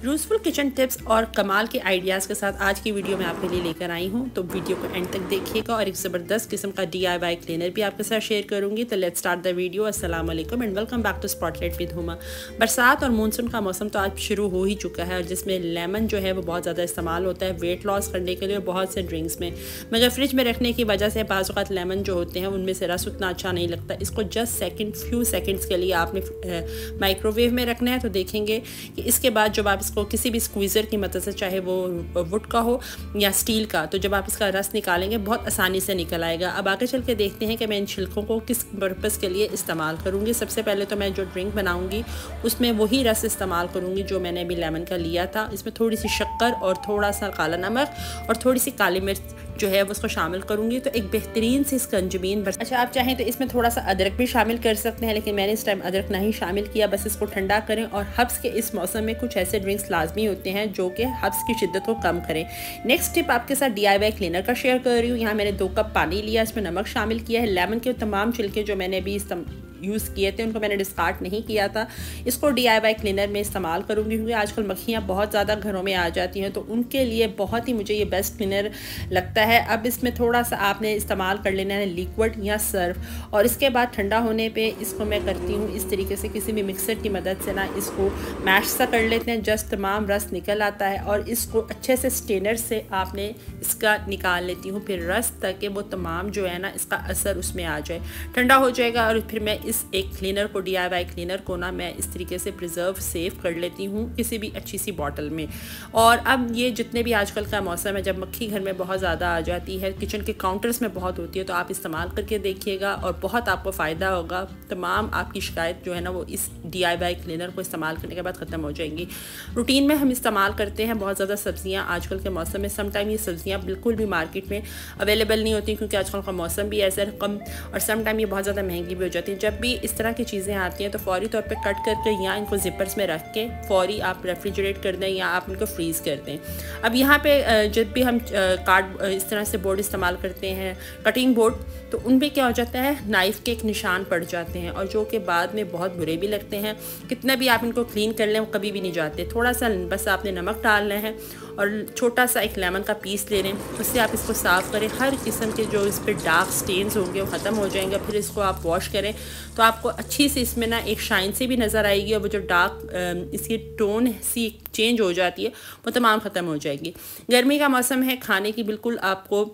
Useful kitchen tips और कमाल के आइडियाज़ के साथ आज की वीडियो में आपके लिए लेकर आई हूँ। तो वीडियो को एंड तक देखिएगा और एक ज़बरदस्त किस्म का DIY क्लीनर भी आपके साथ शेयर करूँगी। तो लेट्स स्टार्ट द वीडियो। अस्सलाम वालेकुम and welcome back to spotlight with Huma. बरसात और मानसून का मौसम तो आज शुरू हो ही चुका है और जिसमें लेमन जो है वो बहुत ज़्यादा इस्तेमाल होता है वेट लॉस करने के लिए बहुत से ड्रिंक्स में, मगर फ्रिज में रखने की वजह से बाज़ औक़ात लेमन जो होते हैं उनमें से रस उतना अच्छा नहीं लगता। इसको जस्ट फ्यू सेकेंड्स के लिए आपने माइक्रोवेव में रखना है। तो देखेंगे कि इसके बाद जब आप इसको किसी भी स्क्वीज़र की मदद से, चाहे वो वुड का हो या स्टील का, तो जब आप इसका रस निकालेंगे बहुत आसानी से निकल आएगा। अब आगे चल के देखते हैं कि मैं इन छिलकों को किस पर्पज़ के लिए इस्तेमाल करूँगी। सबसे पहले तो मैं जो ड्रिंक बनाऊँगी उसमें वही रस इस्तेमाल करूँगी जो मैंने अभी लेमन का लिया था। इसमें थोड़ी सी शक्कर और थोड़ा सा काला नमक और थोड़ी सी काली मिर्च जो है वो उसको शामिल करूँगी। तो एक बेहतरीन सी स्कंजबीन अच्छा, आप चाहें तो इसमें थोड़ा सा अदरक भी शामिल कर सकते हैं, लेकिन मैंने इस टाइम अदरक नहीं शामिल किया। बस इसको ठंडा करें। और हब्स के इस मौसम में कुछ ऐसे ड्रिंक्स लाजमी होते हैं जो कि हब्स की शिद्दत को कम करें। नेक्स्ट टिप आपके साथ DIY क्लीनर का शेयर कर रही हूँ। यहाँ मैंने 2 कप पानी लिया, इसमें नमक शामिल किया है। लेमन के तमाम छिलके जो मैंने अभी यूज़ किए थे उनको मैंने डिस्कार्ड नहीं किया था। इसको DIY क्लीनर में इस्तेमाल करूँगी क्योंकि आजकल मक्खियाँ बहुत ज़्यादा घरों में आ जाती हैं, तो उनके लिए बहुत ही मुझे ये बेस्ट क्लीनर लगता है। अब इसमें थोड़ा सा आपने इस्तेमाल कर लेना है लिक्विड या सर्फ, और इसके बाद ठंडा होने पे इसको मैं करती हूँ इस तरीके से, किसी भी मिक्सर की मदद से ना इसको मैश सा कर लेते हैं। जस्ट तमाम रस निकल आता है और इसको अच्छे से स्ट्रेनर से आपने इसका निकाल लेती हूँ फिर रस, ताकि वो तमाम जो है ना इसका असर उसमें आ जाए। ठंडा हो जाएगा और फिर मैं इस एक क्लीनर को, DIY क्लीनर को ना मैं इस तरीके से प्रिजर्व सेव कर लेती हूँ किसी भी अच्छी सी बॉटल में। और अब ये जितने भी आजकल का मौसम है जब मक्खी घर में बहुत ज़्यादा आ जाती है, किचन के काउंटर्स में बहुत होती है, तो आप इस्तेमाल करके देखिएगा और बहुत आपको फ़ायदा होगा। तमाम आपकी शिकायत जो है ना वो इस DIY क्लीनर को इस्तेमाल करने के बाद ख़त्म हो जाएंगी। रूटीन में हम इस्तेमाल करते हैं बहुत ज़्यादा सब्ज़ियाँ आजकल के मौसम में। समटाइम ये सब्ज़ियाँ बिल्कुल भी मार्केट में अवेलेबल नहीं होती क्योंकि आजकल का मौसम भी ऐसा कम, और समटाइम ये बहुत ज़्यादा महंगी भी हो जाती है। जब भी इस तरह की चीज़ें आती हैं तो फौरी तौर पे कट करके या इनको जिपर्स में रख के फौरी आप रेफ्रिजरेट कर दें या आप इनको फ्रीज़ कर दें। अब यहाँ पे जब भी हम कार्ड इस तरह से बोर्ड इस्तेमाल करते हैं, कटिंग बोर्ड, तो उन पे क्या हो जाता है नाइफ़ के एक निशान पड़ जाते हैं और जो कि बाद में बहुत बुरे भी लगते हैं। कितना भी आप इनको क्लीन कर लें वो कभी भी नहीं जाते। थोड़ा सा बस आपने नमक डालना है और छोटा सा एक लेमन का पीस ले लें, उससे आप इसको साफ़ करें। हर किस्म के जो इस पर डार्क स्टेन्स होंगे वो ख़त्म हो जाएंगे। फिर इसको आप वॉश करें तो आपको अच्छी सी इसमें ना एक शाइन सी भी नज़र आएगी और वो जो डार्क इसकी टोन सी चेंज हो जाती है वो तमाम ख़त्म हो जाएगी। गर्मी का मौसम है, खाने की बिल्कुल आपको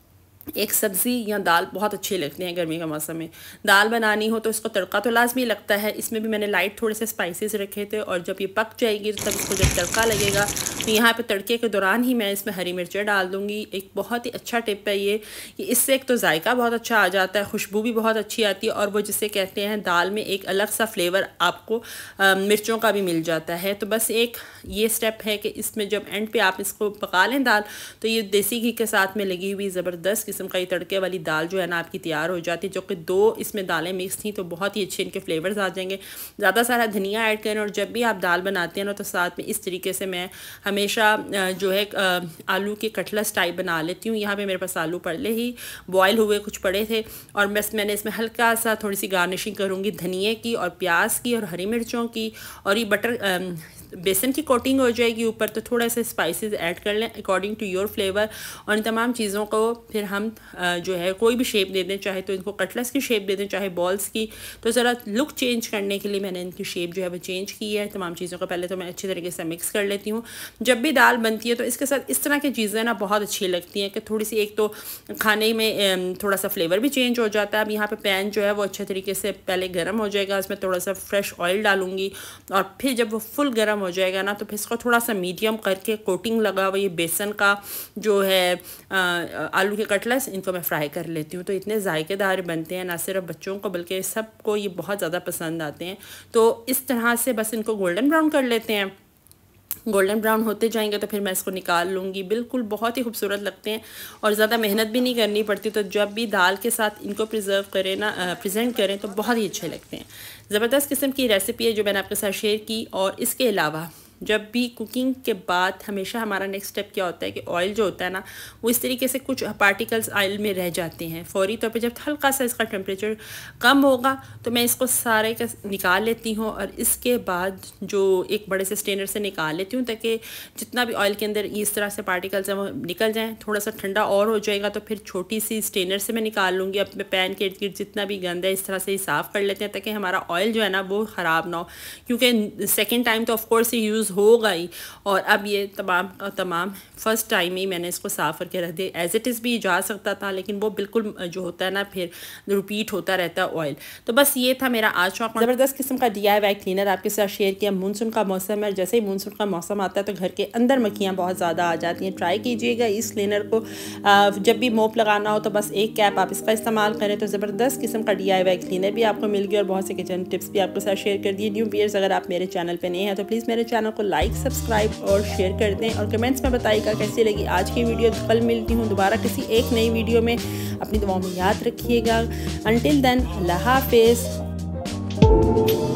एक सब्ज़ी या दाल बहुत अच्छे लगते हैं गर्मी का मौसम में। दाल बनानी हो तो इसको तड़का तो लाजमी लगता है। इसमें भी मैंने लाइट थोड़े से स्पाइसेस रखे थे और जब ये पक जाएगी तब इसको जब तड़का लगेगा तो यहाँ पे तड़के के दौरान ही मैं इसमें हरी मिर्चें डाल दूँगी। एक बहुत ही अच्छा टिप है ये कि इससे एक तो जायका बहुत अच्छा आ जाता है, खुशबू भी बहुत अच्छी आती है और वो जिसे कहते हैं दाल में एक अलग सा फ्लेवर आपको मिर्चों का भी मिल जाता है। तो बस एक ये स्टेप है कि इसमें जब एंड पे आप इसको पका लें दाल, तो ये देसी घी के साथ में लगी हुई ज़बरदस्त किस्म का ये तड़के वाली दाल जो है ना आपकी तैयार हो जाती है। जो कि 2 इसमें दालें मिक्स थी तो बहुत ही अच्छे इनके फ्लेवर्स आ जाएंगे। ज़्यादा सारा धनिया ऐड करें और जब भी आप दाल बनाते हैं ना तो साथ में इस तरीके से मैं हमेशा जो है आलू के कटलेट्स टाइप बना लेती हूँ। यहाँ पे मेरे पास आलू पहले ही बॉयल हुए कुछ पड़े थे और बस मैंने इसमें हल्का सा थोड़ी सी गार्निशिंग करूँगी धनिए की और प्याज की और हरी मिर्चों की, और ये बटर बेसन की कोटिंग हो जाएगी ऊपर। तो थोड़ा सा स्पाइसेस ऐड कर लें अकॉर्डिंग टू योर फ्लेवर और इन तमाम चीज़ों को फिर हम जो है कोई भी शेप दे दें, चाहे तो इनको कटलेट्स की शेप दे दें चाहे बॉल्स की। तो ज़रा लुक चेंज करने के लिए मैंने इनकी शेप जो है वो चेंज की है। तमाम चीज़ों को पहले तो मैं अच्छी तरीके से मिक्स कर लेती हूँ। जब भी दाल बनती है तो इसके साथ इस तरह की चीज़ें ना बहुत अच्छी लगती हैं कि थोड़ी सी एक तो खाने में थोड़ा सा फ्लेवर भी चेंज हो जाता है। अब यहाँ पर पैन जो है वो अच्छे तरीके से पहले गर्म हो जाएगा, उसमें थोड़ा सा फ्रेश ऑयल डालूँगी और फिर जब वो फुल गर्म हो जाएगा ना तो फिर इसको थोड़ा सा मीडियम करके कोटिंग लगा हुआ ये बेसन का जो है आलू के कटलेट्स, इनको मैं फ्राई कर लेती हूँ। तो इतने जायकेदार बनते हैं, ना सिर्फ बच्चों को बल्कि सबको ये बहुत ज़्यादा पसंद आते हैं। तो इस तरह से बस इनको गोल्डन ब्राउन कर लेते हैं। गोल्डन ब्राउन होते जाएंगे तो फिर मैं इसको निकाल लूँगी। बिल्कुल बहुत ही खूबसूरत लगते हैं और ज़्यादा मेहनत भी नहीं करनी पड़ती। तो जब भी दाल के साथ इनको प्रिजर्व करें ना, प्रेजेंट करें तो बहुत ही अच्छे लगते हैं। ज़बरदस्त किस्म की रेसिपी है जो मैंने आपके साथ शेयर की। और इसके अलावा जब भी कुकिंग के बाद हमेशा हमारा नेक्स्ट स्टेप क्या होता है कि ऑयल जो होता है ना वो इस तरीके से कुछ पार्टिकल्स ऑयल में रह जाते हैं। फौरी तौर पे जब हल्का सा इसका टेम्परेचर कम होगा तो मैं इसको सारे का निकाल लेती हूँ और इसके बाद जो एक बड़े से स्ट्रेनर से निकाल लेती हूँ ताकि जितना भी ऑयल के अंदर इस तरह से पार्टिकल्स हैं वो निकल जाएँ। थोड़ा सा ठंडा और हो जाएगा तो फिर छोटी सी स्ट्रेनर से मैं निकाल लूँगी। अपने पैन के इर्द गिर्द जितना भी गंद है इस तरह से ही साफ़ कर लेते हैं ताकि हमारा ऑयल जो है ना वो ख़राब ना हो, क्योंकि सेकेंड टाइम तो ऑफकोर्स ही यूज़ होगा ही। और अब ये तमाम फ़र्स्ट टाइम ही मैंने इसको साफ़ करके रख दिया। एज़ इट इज़ भी जा सकता था लेकिन वो बिल्कुल जो होता है ना फिर रिपीट होता रहता है ऑयल। तो बस ये था मेरा आज का ज़बरदस्त किस्म का DIY क्लीनर आपके साथ शेयर किया। मानसून का मौसम है, जैसे ही मानसून का मौसम आता है तो घर के अंदर मक्खियाँ बहुत ज़्यादा आ जाती हैं। ट्राई कीजिएगा इस क्लीनर को, जब भी मोप लगाना हो तो बस एक कैप आप इसका इस्तेमाल करें तो ज़बरदस्त किस्म का DIY क्लीनर भी आपको मिल गया और बहुत से किचन टिप्स भी आपके साथ शेयर कर दिए। न्यू व्यूअर्स अगर आप मेरे चैनल पे नए हैं तो प्लीज़ मेरे चैनल को लाइक, सब्सक्राइब और शेयर कर दें और कमेंट्स में बताइएगा कैसी लगी आज की वीडियो। कल मिलती हूँ दोबारा किसी एक नई वीडियो में। अपनी दुआओं में याद रखिएगा। अंटिल देन, अल्लाह हाफिज़।